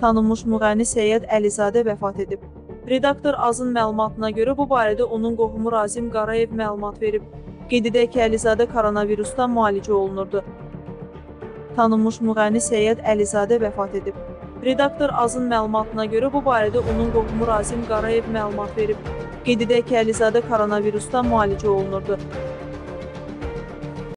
Tanınmış müğənni Səyyad Əlizadə vəfat edib. Redaktor Azın məlumatına görə bu barədə onun qohumu Razim Qarayev məlumat verib. Qeyd edək ki, Əlizadə koronavirusdan müalicə olunurdu. Tanınmış müğənni Səyyad Əlizadə vəfat edib. Redaktor Azın məlumatına görə bu barədə onun qohumu Razim Qarayev məlumat verib. Qeyd edək ki, Əlizadə koronavirusdan müalicə olunurdu.